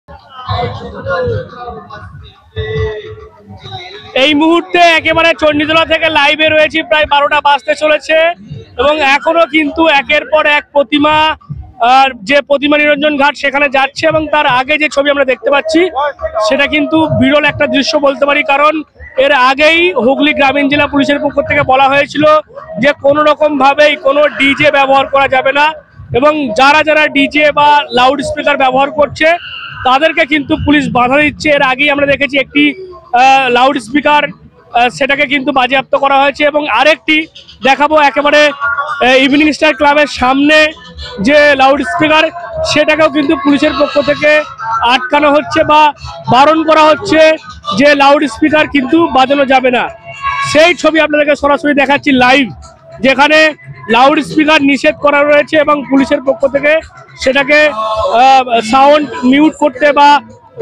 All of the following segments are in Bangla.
এই মুহূর্তে একেবারে চণ্ডীতলা থেকে লাইভে রয়েছি, প্রায় 12টা বাজতে চলেছে এবং এখনো কিন্তু একের পর এক প্রতিমা, যে প্রতিমা নিরঞ্জন ঘাট সেখানে যাচ্ছে এবং তার আগে যে ছবি আমরা দেখতে পাচ্ছি সেটা কিন্তু বিরল একটা দৃশ্য বলতে পারি, কারণ এর আগেই হুগলি গ্রামীণ জেলা পুলিশের পক্ষ থেকে বলা হয়েছিল যে কোনো রকম ভাবেই কোনো ডিজে ব্যবহার করা যাবে না এবং যারা যারা ডিজে বা লাউড স্পিকার ব্যবহার করছে তাদেরকে কিন্তু পুলিশ বাধা দিচ্ছে। এর আগেই আমরা দেখেছি একটি লাউড স্পিকার, সেটাকে কিন্তু বাজেয়াপ্ত করা হয়েছে এবং আরেকটি দেখাবো একেবারে ইভিনিং স্টার ক্লাবের সামনে যে লাউড স্পিকার, সেটাকেও কিন্তু পুলিশের পক্ষ থেকে আটকানো হচ্ছে বা বারণ করা হচ্ছে যে লাউড স্পিকার কিন্তু বাজানো যাবে না। সেই ছবি আপনাদেরকে সরাসরি দেখাচ্ছি লাইভ, যেখানে লাউড স্পিকার নিষেধ করা রয়েছে এবং পুলিশের পক্ষ থেকে সেটাকে সাউন্ড মিউট করতে বা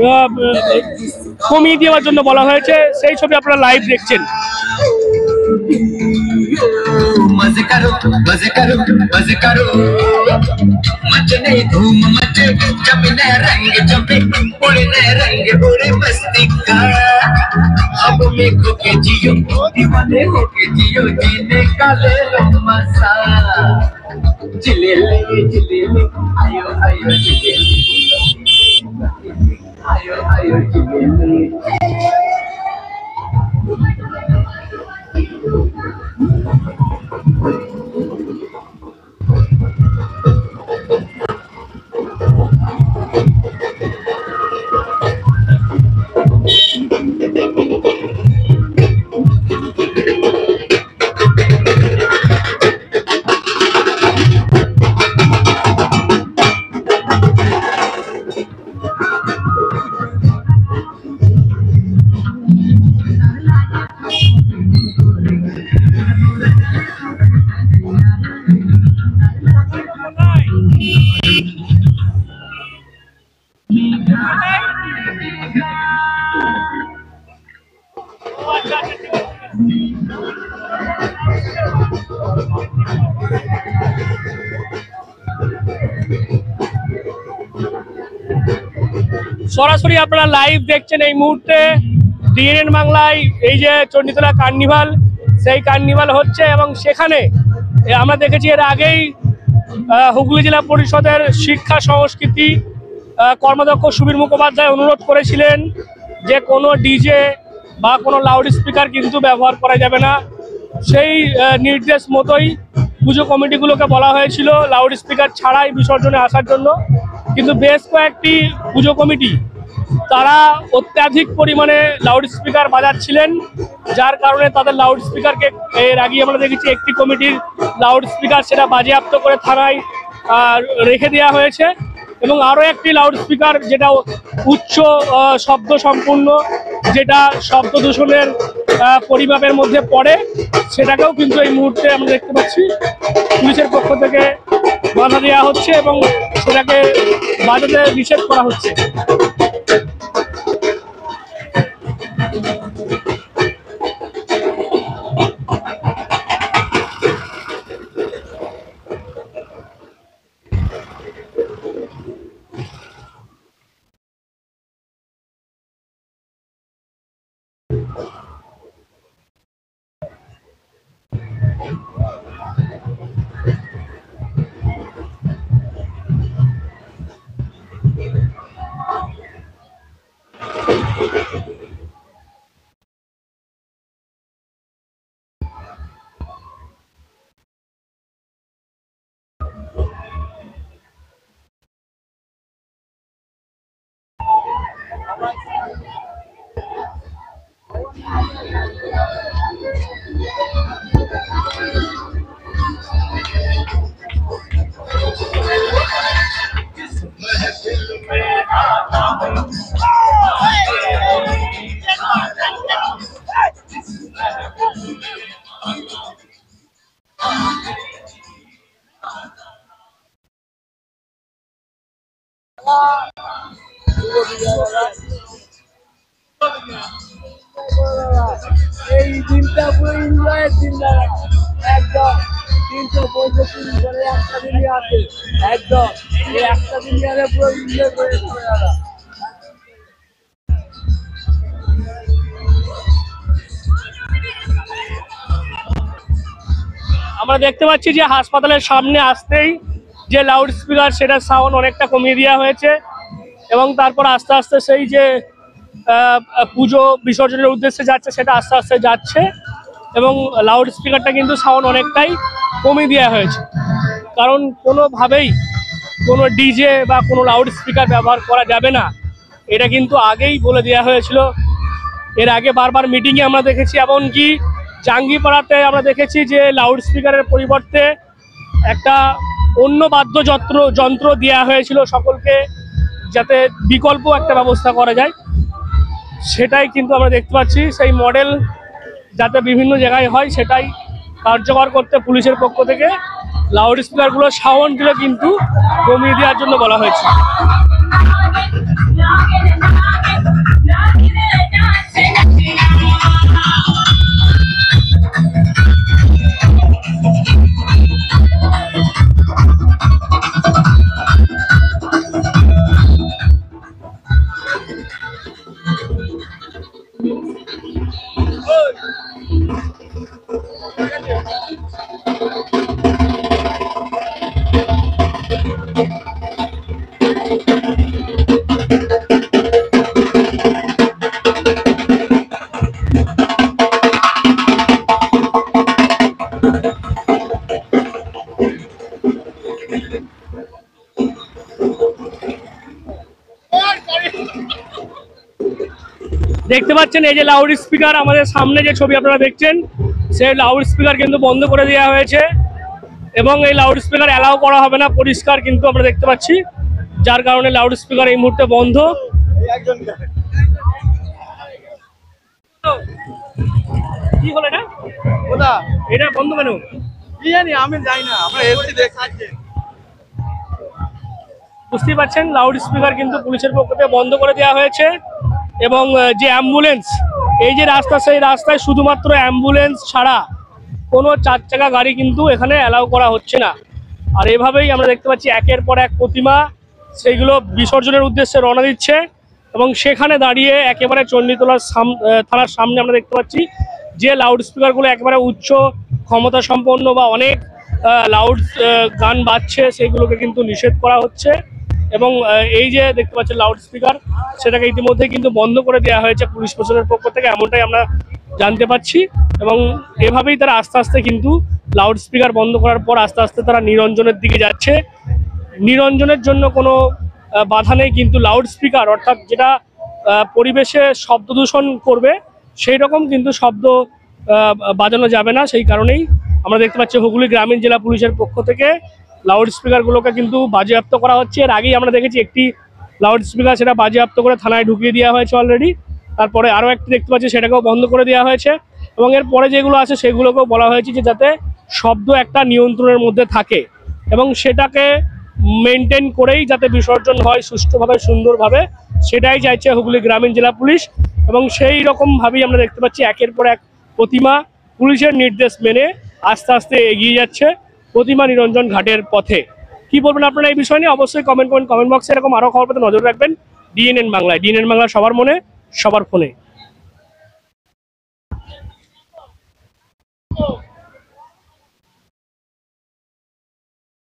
কমিয়ে দেওয়ার জন্য বলা হয়েছে। সেই ছবি আপনারা লাইভ দেখছেন। मजे करो मजे करो मजे करो मचने धूम मचे जमने रंग जमे उड़ने रंग उड़े मस्ती का अब में खोके जियो दीवाने होके जियो जीने का ले लो मजा जिले ले आयो आयो जिले आयो आयो जिले সরাসরি আপনারা লাইভ দেখছেন এই মুহূর্তে ডিএনএন বাংলায় এই যে চণ্ডীতলা কার্নিভাল, সেই কার্নিভাল হচ্ছে এবং সেখানে আমরা দেখেছি এর আগেই হুগলি জেলা পরিষদের শিক্ষা সংস্কৃতি কর্মাধ্যক্ষ সুবীর মুখোপাধ্যায় অনুরোধ করেছিলেন যে কোনো ডিজে বা কোনো লাউড স্পিকার কিন্তু ব্যবহার করা যাবে না। সেই নির্দেশ মতোই পুজো কমিটিগুলোকে বলা হয়েছিল লাউড স্পিকার ছাড়াই বিসর্জনে আসার জন্য, কিন্তু বেশ কয়েকটি পুজো কমিটি তারা অত্যাধিক পরিমাণে লাউড স্পিকার বাজাচ্ছিলেন, যার কারণে তাদের লাউড স্পিকারকে এর আগে আমরা দেখেছি একটি কমিটির লাউড স্পিকার সেটা বাজেয়াপ্ত করে থানায় রেখে দেওয়া হয়েছে এবং আরও একটি লাউড স্পিকার যেটা উচ্চ শব্দ সম্পূর্ণ, যেটা শব্দ দূষণের পরিমাপের মধ্যে পড়ে, সেটাকেও কিন্তু এই মুহূর্তে আমরা দেখতে পাচ্ছি পুলিশের পক্ষ থেকে বাধা দেওয়া হচ্ছে এবং সেটাকে বাজাতে নিষেধ করা হচ্ছে। এই দিনটা পুরো এনজয়ের দিন দাদা, একদম 365 ধরে একটা দিনই আছে, একদম এই একটা দিনই আরে পুরো এনজয় করে দাদা। আমরা দেখতে পাচ্ছি যে হাসপাতালের সামনে আসতেই যে লাউড স্পিকার সেটার সাউন্ড অনেকটা কমিয়ে দেওয়া হয়েছে এবং তারপর আস্তে আস্তে সেই যে পুজো বিসর্জনের উদ্দেশ্যে যাচ্ছে সেটা আস্তে আস্তে যাচ্ছে এবং লাউড স্পিকারটা কিন্তু সাউন্ড অনেকটাই কমিয়ে দেওয়া হয়েছে, কারণ কোনোভাবেই কোনো ডিজে বা কোনো লাউড স্পিকার ব্যবহার করা যাবে না, এটা কিন্তু আগেই বলে দেওয়া হয়েছিল। এর আগে বারবার মিটিংয়ে আমরা দেখেছি, এমনকি জাঙ্গিপাড়াতে আমরা দেখেছি যে লাউড স্পিকারের পরিবর্তে একটা অন্য বাদ্যযন্ত্র দেওয়া হয়েছিল সকলকে, যাতে বিকল্প একটা ব্যবস্থা করা যায়। সেটাই কিন্তু আমরা দেখতে পাচ্ছি, সেই মডেল যাতে বিভিন্ন জায়গায় হয় সেটাই কার্যকর করতে পুলিশের পক্ষ থেকে লাউড স্পিকারগুলো সাউন্ডগুলো কিন্তু কমিয়ে দেওয়ার জন্য বলা হয়েছে। দেখতে পাচ্ছেন এই যে লাউড স্পিকার, আমাদের সামনে যে ছবি আপনারা দেখছেন সেই লাউড স্পিকার কিন্তু বন্ধ করে দেওয়া হয়েছে এবং এই লাউড স্পিকার অ্যালাউ করা হবে না, পরিষ্কার কিন্তু আমরা দেখতে পাচ্ছি, যার কারণে লাউড স্পিকার এই মুহূর্তে বন্ধ। কি হলো এটা? এটা বন্ধ কেন? কি জানি, আমি যাই না, আমরা এসছি দেখাচ্ছি। বুঝতেই পারছেন লাউড স্পিকার কিন্তু পুলিশের পক্ষ থেকে বন্ধ করে দেওয়া হয়েছে এবং যে অ্যাম্বুলেন্স, এই যে রাস্তা, সেই রাস্তায় শুধুমাত্র অ্যাম্বুলেন্স ছাড়া কোনো 4 চাকা গাড়ি কিন্তু এখানে অ্যালাউ করা হচ্ছে না। আর এভাবেই আমরা দেখতে পাচ্ছি একের পর এক প্রতিমা সেইগুলো বিসর্জনের উদ্দেশ্যে রওনা দিচ্ছে এবং সেখানে দাঁড়িয়ে একেবারে চণ্ডীতলার থানার সামনে আমরা দেখতে পাচ্ছি যে লাউড স্পিকারগুলো একেবারে উচ্চ ক্ষমতা সম্পন্ন বা অনেক লাউড গান বাজছে সেইগুলোকে কিন্তু নিষেধ করা হচ্ছে এবং এই যে দেখতে পাচ্ছেন লাউড স্পিকার সেটাকে ইতিমধ্যে কিন্তু বন্ধ করে দেওয়া হয়েছে পুলিশ প্রশাসনের পক্ষ থেকে, এমনটাই আমরা জানতে পাচ্ছি। এবং এভাবেই তারা আস্তে আস্তে কিন্তু লাউড স্পিকার বন্ধ করার পর আস্তে আস্তে তারা নিরঞ্জনের দিকে যাচ্ছে। নিরঞ্জনের জন্য কোনো বাধা নেই, কিন্তু লাউড স্পিকার অর্থাৎ যেটা পরিবেশে শব্দ দূষণ করবে সেই রকম কিন্তু শব্দ বাজানো যাবে না। সেই কারণেই আমরা দেখতে পাচ্ছি হুগলি গ্রামীণ জেলা পুলিশের পক্ষ থেকে লাউড স্পিকারগুলোকে কিন্তু বাজেয়াপ্ত করা হচ্ছে। এর আগেই আমরা দেখেছি একটি লাউড স্পিকার সেটা বাজেয়াপ্ত করে থানায় ঢুকিয়ে দেওয়া হয়েছে অলরেডি, তারপরে আরও একটি দেখতে পাচ্ছি সেটাকেও বন্ধ করে দেওয়া হয়েছে এবং এর পরে যেগুলো আছে সেগুলোকেও বলা হয়েছে যে যাতে শব্দ একটা নিয়ন্ত্রণের মধ্যে থাকে এবং সেটাকে মেনটেন করেই যাতে বিসর্জন হয় সুষ্ঠুভাবে সুন্দরভাবে, সেটাই চাইছে হুগলি গ্রামীণ জেলা পুলিশ। এবং সেই রকমভাবেই আমরা দেখতে পাচ্ছি একের পর এক প্রতিমা পুলিশের নির্দেশ মেনে আস্তে আস্তে এগিয়ে যাচ্ছে প্রতিমা নিরঞ্জন ঘাটের পথে। কি বলবেন আপনারা এই বিষয় নিয়ে? অবশ্যই কমেন্ট করুন কমেন্ট বক্সে। এরকম আরও খবর পেতে নজর রাখবেন ডিএনএন বাংলায়। ডিএনএন বাংলা সবার মনে সবার ফোনে।